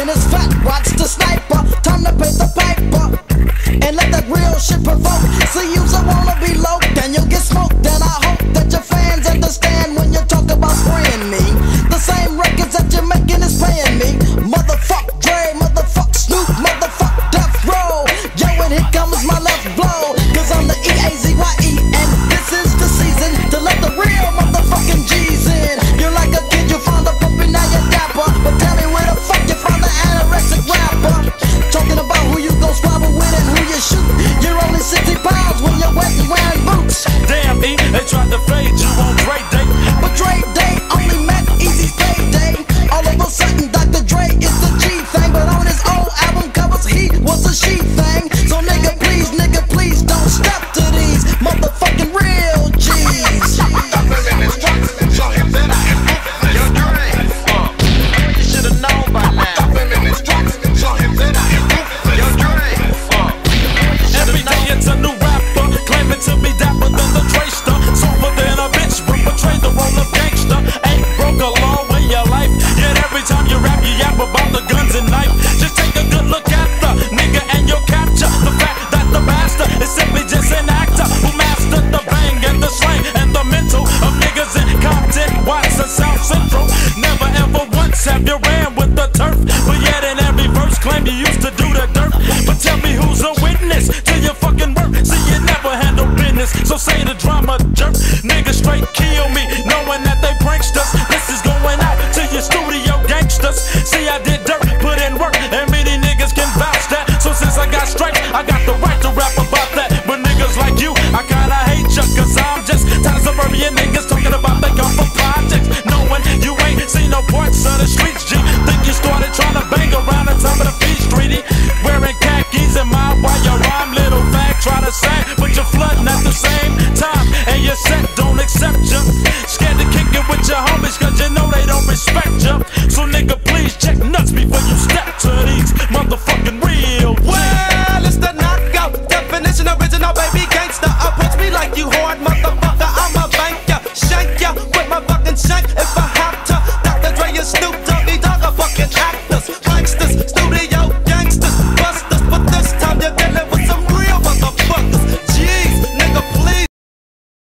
and it's fat, watch the sniper. Time to pay the piper and let that real shit provoke. See, you's a wanna be low, then you'll get smoked. Then I hope that your fans understand when you talk about spraying me. The same records that you're making is paying me. Motherfuck Dre, motherfuck Snoop, motherfuck Death Row. Yo, and here comes my left blow, cause I'm the EAZYE, and this is the season to let the real motherfucking G's in. You're like a kid, you found a puppy, now you're dapper. But tell me where the fuck you found the anorexic rapper? Talking about who you gon' squabble with and who you shoot. You're only 60 pounds when you're wet and wearing boots. Damn, E, they tried to fade you on Dre Day. But Dre Day only meant Easy's payday. All of a sudden Dr. Dre is the G thing, but on his old album covers he was a she thing. So nigga please don't step to these motherfucking real G's. You should've known by now. Every day it's a new rapper, claiming to be dapper than the Dre-ster. Sober than a bitch, but betrayed the role of gangster. Ain't broke a law in your life, yet every time you rap, you yap about the guns and knife. Just take a good look at the nigga and you'll capture the fact that the master is simply just an actor who mastered the bang and the slang and the mental of niggas in Compton, Watts, and South Central. Never ever once have you ran with the turf, but yet in every verse claim you used to do the dirt. But tell me who's a witness to your fucking work? See, you never handle business, so say the drama jerk. Niggas straight kill me, knowing that they pranksters. This is going out to your studio gangsters. See, I did dirt, put in work, and many niggas can vouch that. So since I got stripes, I got the right to rap about that. But niggas like you, I kinda hate ya, cause I'm just tired of suburban niggas talking about they come from projects, knowing you ain't seen no parts of the streets, G. Think you started trying to bang around the top of the beach, streety, wearing khakis and my while your rhyme little fag try to sing, but you're flooding at the same time, and your set don't accept ya. Scared to kick it with your homies, cause you know they don't respect ya. So nigga,